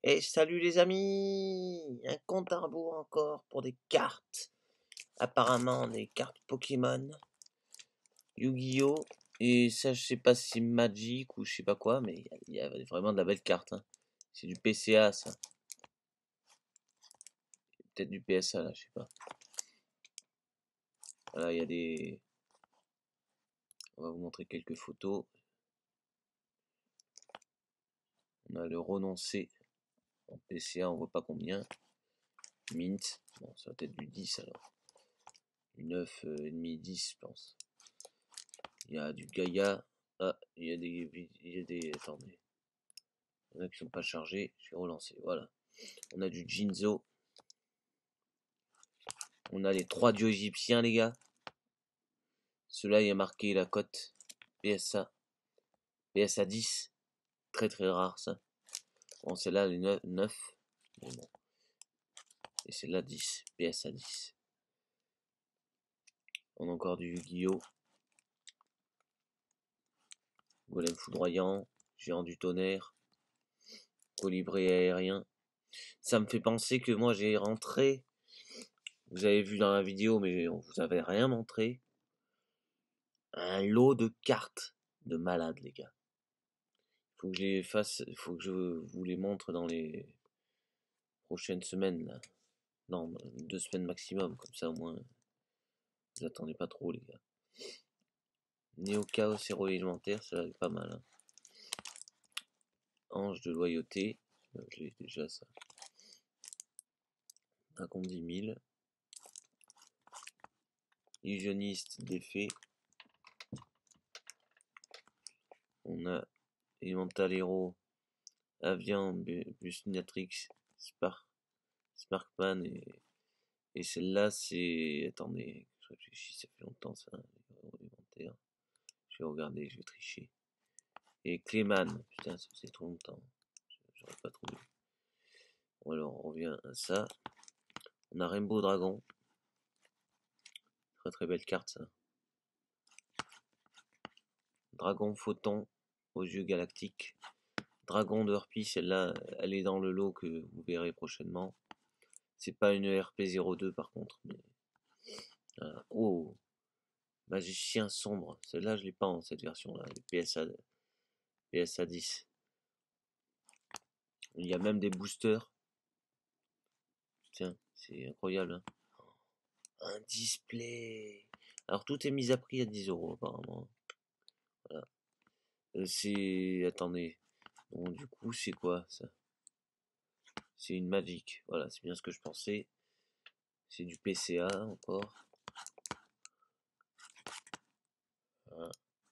Et salut les amis! Un compte à rebours encore pour des cartes. Apparemment des cartes Pokémon, Yu-Gi-Oh! Et ça je sais pas si c'est Magic ou je sais pas quoi, mais il y a vraiment de la belle carte. Hein. C'est du PCA ça. Peut-être du PSA là, je sais pas. Voilà, il y a des... On va vous montrer quelques photos. On a le renoncé en PCA, on voit pas combien. Mint, bon ça va peut-être du 10 alors. Du 9,5, 10 je pense. Il y a du Gaïa. Ah, il y a des... Attendez. Il y en a qui sont pas chargés. Je vais relancer. Voilà. On a du Jinzo. On a les 3 dieux égyptiens, les gars. Ceux-là, il y a marqué la cote PSA. PSA 10. Très très rare, ça. Bon, celle-là, elle est 9. Mais bon. Et celle-là, 10. PSA 10. On a encore du Yu-Gi-Oh! Golem foudroyant. Géant du tonnerre. Colibri aérien. Ça me fait penser que moi, j'ai rentré... Vous avez vu dans la vidéo, mais on vous avait rien montré. Un lot de cartes de malades, les gars. Faut que je les fasse, faut que je vous les montre dans les prochaines semaines, là. Non, 2 semaines maximum, comme ça au moins, vous attendez pas trop, les gars. Néo Chaos héros élémentaire, ça va être pas mal. Hein. Ange de loyauté, je l'ai déjà ça. Dragon 10 000. Illusionniste d'effet. On a Elemental Hero, Avian, Busnatrix, Sparkman et celle-là c'est. Attendez, je réfléchis, ça fait longtemps ça, élémentaire. Je vais regarder, je vais tricher. Et Clayman, putain, ça faisait trop longtemps. J'aurais pas trouvé. Bon, alors on revient à ça. On a Rainbow Dragon. Très très belle carte ça. Dragon Photon aux yeux galactiques. Dragon de Harpie, celle-là, elle est dans le lot que vous verrez prochainement. C'est pas une RP02 par contre. Mais... Oh, Magicien sombre. Celle-là, je l'ai pas en cette version-là. PSA 10. Il y a même des boosters. Tiens, c'est incroyable. Hein. Un display. Alors tout est mis à prix à 10 € apparemment. Voilà. C'est... Attendez. Bon, du coup, c'est quoi ça? C'est une Magic. Voilà, c'est bien ce que je pensais. C'est du PCA encore. Voilà.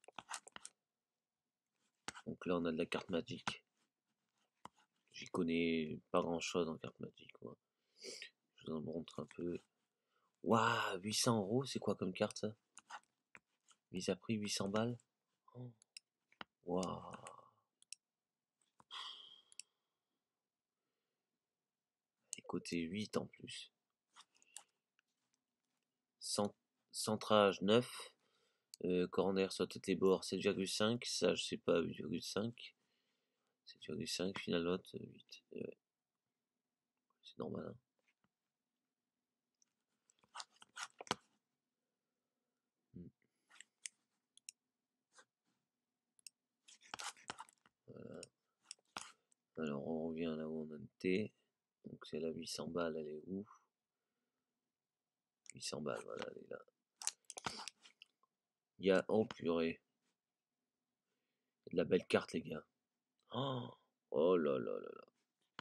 Donc là, on a de la carte Magic. J'y connais pas grand chose en carte Magic. Quoi. Je vous en montre un peu. Waouh, 800 €, c'est quoi comme carte ça? Mise à prix 800 balles. Waouh. Et côté 8 en plus. Centrage 9. Corner sur toutes les bords 7,5. Ça, je sais pas, 8,5. 7,5. Final note 8. Ouais. C'est normal. Hein. Voilà. Alors, on revient là où on en était. Donc, c'est la 800 balles, elle est où? 800 balles, voilà, elle est là. Il y a, oh purée, de la belle carte, les gars. Oh là là là là.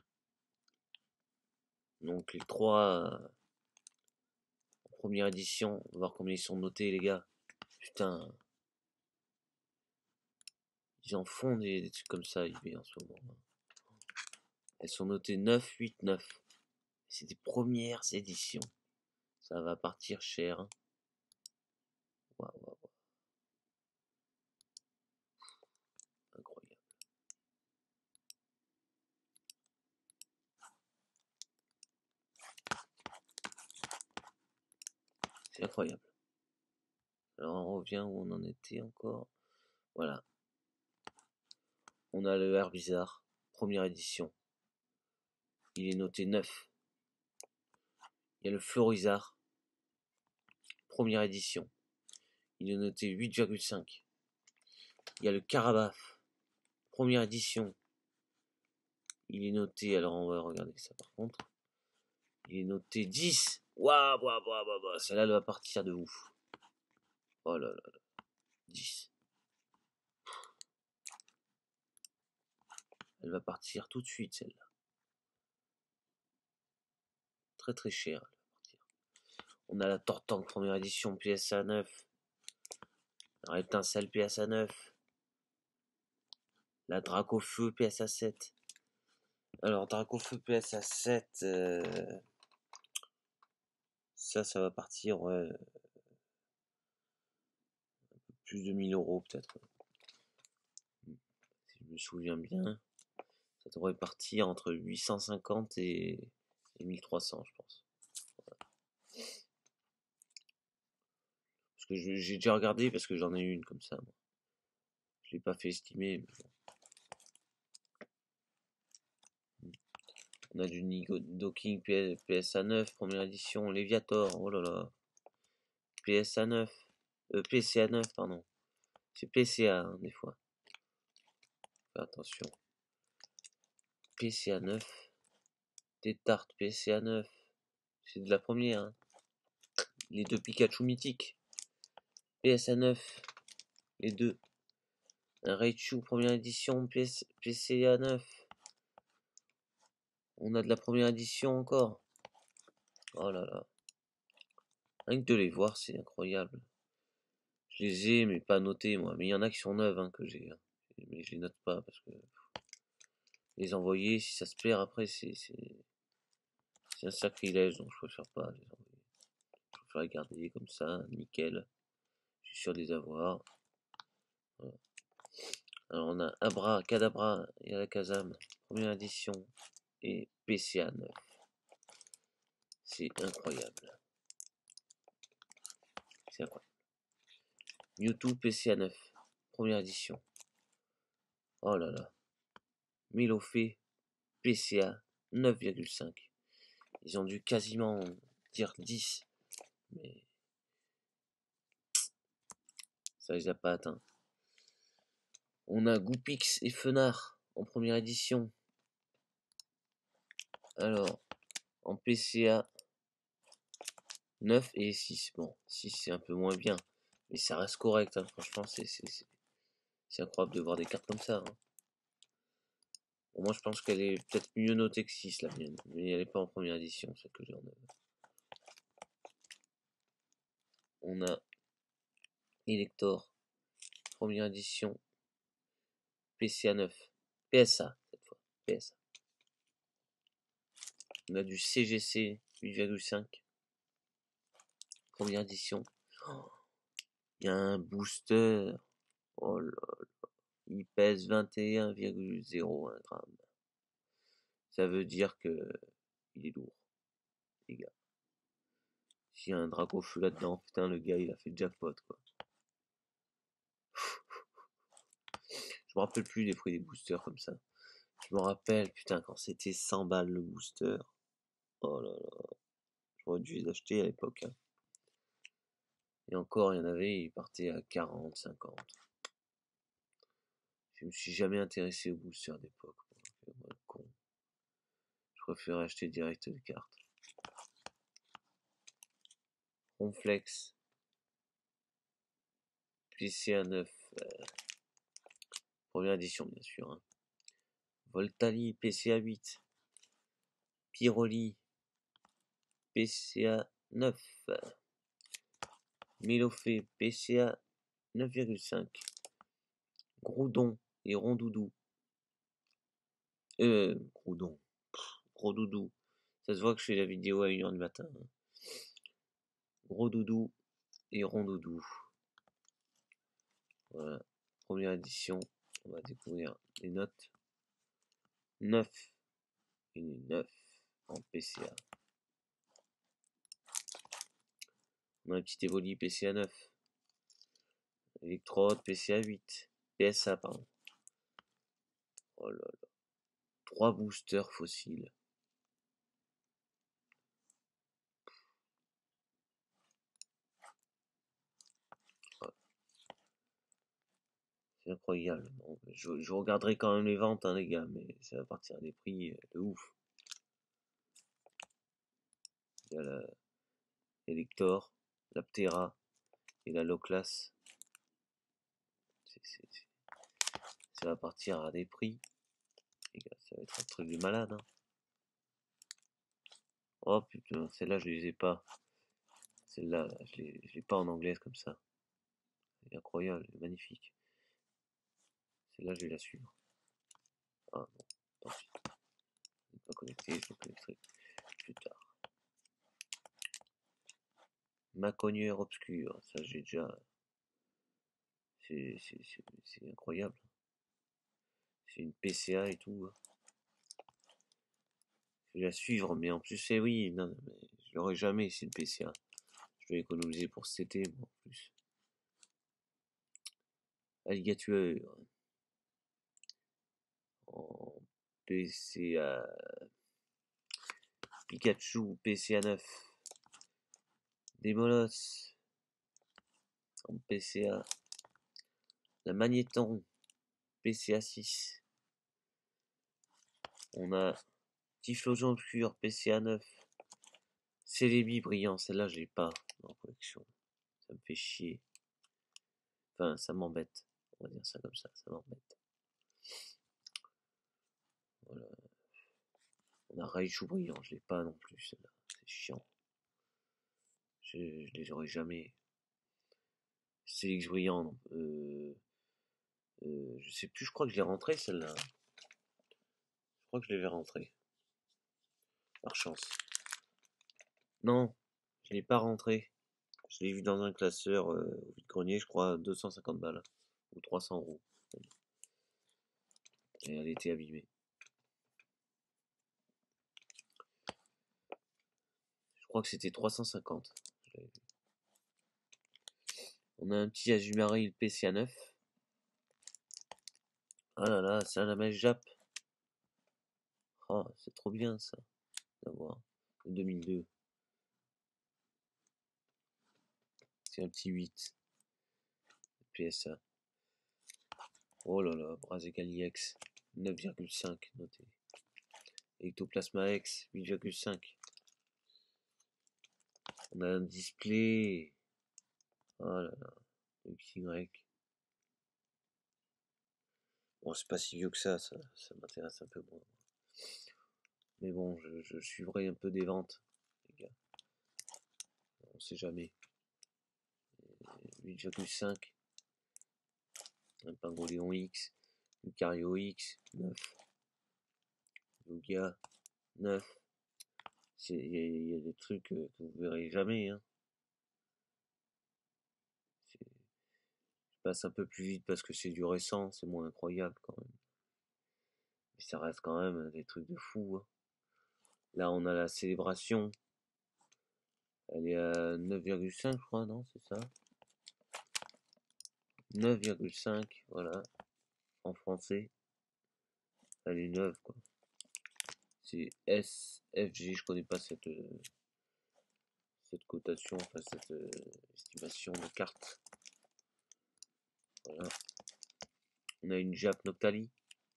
Donc, les 3 en première édition, on va voir combien ils sont notés, les gars. Putain. Ils en font des trucs comme ça, eBay en ce moment. Elles sont notées 9, 8, 9. C'est des premières éditions. Ça va partir cher. Hein. Waouh, waouh, waouh. Incroyable. C'est incroyable. Alors on revient où on en était encore. Voilà. On a le Herbizarre, première édition. il est noté 9. Il y a le Florizard, première édition. Il est noté 8,5. Il y a le Karabaf, première édition. Il est noté, alors on va regarder ça par contre. Il est noté 10. Waouh, celle-là elle va partir de ouf. Oh là là là. 10. Elle va partir tout de suite celle-là. Très très chère. On a la Tortank première édition PSA 9. La Étincelle PSA 9. La Dracofeu PSA 7. Alors Dracofeu PSA 7. Ça va partir plus de 1000 euros peut-être. Si je me souviens bien. Ça devrait partir entre 850 et 1300 je pense. Parce que j'ai déjà regardé parce que j'en ai une comme ça. Moi. Je l'ai pas fait estimer. Mais bon. On a du Nidoking PSA 9, première édition, Léviator, oh là là. PSA 9, PCA 9, pardon. C'est PCA hein, des fois. Fais attention. PCA 9. Tétarte PCA 9. C'est de la première. Hein. Les deux Pikachu mythiques. PSA 9. Les deux. Un Raichu première édition PCA 9. On a de la première édition encore. Oh là là. Rien que de les voir, c'est incroyable. Je les ai, mais pas notés, moi. Mais il y en a qui sont neuves, hein, que j'ai. Hein. Mais je les note pas, parce que... Les envoyer, si ça se perd, après, c'est un sacrilège, donc je préfère pas les envoyer. Je préfère les garder comme ça, nickel. Je suis sûr de les avoir. Voilà. Alors, on a Abra, Kadabra et Alakazam, première édition, et PCA 9. C'est incroyable. C'est incroyable. Mewtwo PCA 9, première édition. Oh là là. Milofé PCA 9,5. Ils ont dû quasiment dire 10. Mais ça les a pas atteints. On a Goupix et Fenard en première édition. Alors, en PCA 9 et 6. Bon, 6 c'est un peu moins bien. Mais ça reste correct. Hein. Franchement, c'est incroyable de voir des cartes comme ça. Hein. Bon, moi, je pense qu'elle est peut-être mieux notée que 6, la mienne. Mais elle n'est pas en première édition, celle que j'ai en 9. On a Elector, première édition. PCA 9. PSA, cette fois. PSA. On a du CGC 8,5. Première édition. Oh, il y a un booster. Oh là là. Il pèse 21,01 grammes. Ça veut dire que il est lourd, les gars. S'il y a un Dracofeu là-dedans, putain, le gars, il a fait jackpot, quoi. Je me rappelle plus des prix des boosters comme ça. Je me rappelle, putain, quand c'était 100 balles le booster. Oh là là. J'aurais dû les acheter à l'époque. Hein. Et encore, il y en avait, ils partaient à 40, 50. Je me suis jamais intéressé aux boosters d'époque. Con. Je préfère acheter direct les cartes. Ronflex. PCA 9. Première édition, bien sûr. Hein. Voltali, PCA 8. Pyroli, PCA 9. Milofé, PCA 9,5. Groudon et Rondoudou. Groudon. Gros doudou. Ça se voit que je fais la vidéo à 1h du matin. Hein. Gros doudou et Rondoudou. Voilà. Première édition. On va découvrir les notes. 9. Une 9 en PCA. On a un petit Evoli PCA 9. Electrode PCA 8. PSA, pardon. Oh là là. 3 boosters fossiles. C'est incroyable. Bon, je regarderai quand même les ventes, hein, les gars, mais ça va partir à des prix de ouf. Il y a la Elector, la Ptera et la Loclas. Ça va partir à des prix. Les gars, ça va être un truc de malade. Hein. Oh putain, celle-là, je les ai pas. Celle-là, je l'ai pas en anglaise comme ça. C'est incroyable, magnifique. Celle-là, je vais la suivre. Ah bon, tant pis. Je n'est pas connecté, je le connecterai plus tard. Macognière obscure, ça j'ai déjà. C'est incroyable. C'est une PCA et tout. Je vais la suivre, mais en plus, c'est oui, non, mais je l'aurai jamais, c'est une PCA. Je vais économiser pour cet été, moi, en plus. Alligator. En PCA. Pikachu, PCA 9. Démolos. En PCA. La Magnéton. PCA 6. On a Typhlosion obscur, PCA 9. Célébi brillant, celle-là, je l'ai pas en collection. Ça me fait chier. Enfin, ça m'embête. On va dire ça comme ça m'embête. Voilà. On a Raichu brillant, je l'ai pas non plus, celle-là. C'est chiant. Je les aurai jamais. Célix brillant, je sais plus, je crois que je l'ai rentré celle-là. Je crois que je l'avais rentré. Par chance. Non, je l'ai pas rentré. Je l'ai vu dans un classeur au vide-grenier, je crois, 250 balles. Ou 300 €. Et elle était abîmée. Je crois que c'était 350. On a un petit Azumarill PCA 9. Ah là là, c'est un Lamèche Jap. Oh, c'est trop bien ça. D'avoir. 2002. C'est un petit 8. PSA. Oh là là, Brazekali X. 9,5 noté. Ectoplasma X. 8,5. On a un display. Oh là là. XY. Bon, c'est pas si vieux que ça m'intéresse un peu moins. Mais bon, je suivrai un peu des ventes, les gars. On sait jamais. 8,5. Un Pingoléon X. Lucario X. 9. Lugia. 9. Il y a des trucs que vous verrez jamais. Hein. Je passe un peu plus vite parce que c'est du récent, c'est moins incroyable quand même. Mais ça reste quand même des trucs de fou. Hein. Là, on a la célébration. Elle est à 9,5, je crois, non? C'est ça? 9,5, voilà. En français. Elle est neuve, quoi. C'est SFG, je connais pas cette cotation, enfin cette estimation de carte. Voilà. On a une Jap Noctali.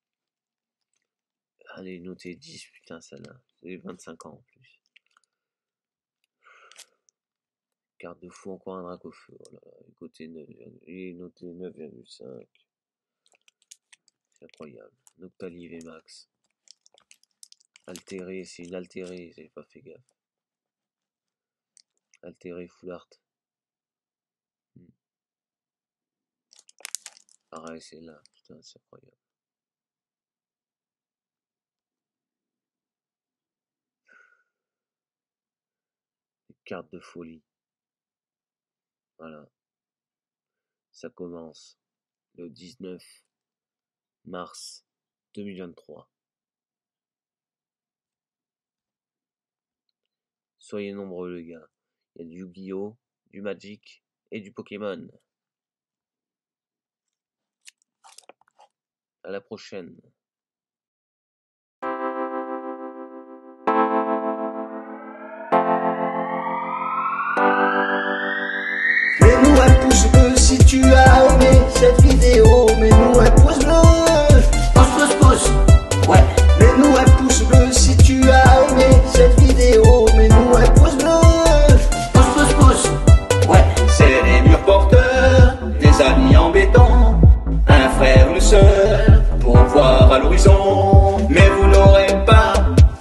Elle est notée 10, putain, celle-là. C'est 25 ans en plus. Carte de fou, encore un Dracofeu. Voilà. Il est noté 9,5. C'est incroyable. Noctali VMAX. Altéré, c'est une altérée, j'avais pas fait gaffe. Altéré full art. Pareil, c'est là, putain, c'est incroyable. Des cartes de folie. Voilà. Ça commence le 19 mars 2023. Soyez nombreux, les gars. Il y a du Yu-Gi-Oh!, du Magic et du Pokémon. À la prochaine. Mets-nous un pouce bleu si tu as aimé cette vidéo. Mets-nous ami en béton, un frère, une sœur, pour voir à l'horizon. Mais vous n'aurez pas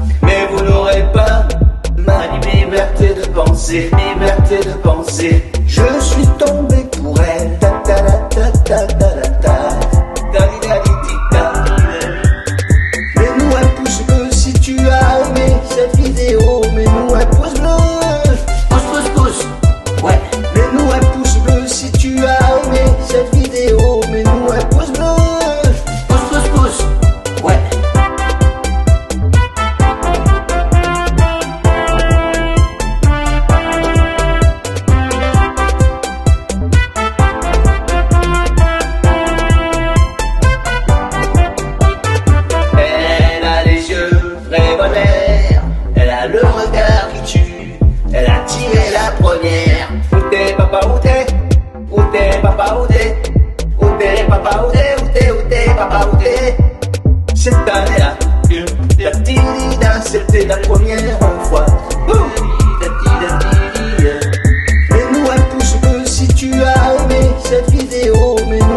ma liberté de penser, liberté de penser. Je suis tombé pour elle, ta ta ta ta ta ta ta ta. Mets-nous un pouce bleu si tu as aimé cette vidéo, mets-nous un pouce bleu, pouce, ouais. Mets-nous un pouce bleu si tu as aimé cette vidéo, mets-nous un pouce bleu, pouce, ouais. Elle a le regard qui tue, elle a tiré la première. Où t'es papa, où t'es? Où t'es papa, où t'es? Où t'es papa, où t'es? Où t'es, où t'es papa, où t'es? Cette année-là, la tidida, c'était la première fois. Mets-nous un pouce bleu si tu as aimé cette vidéo.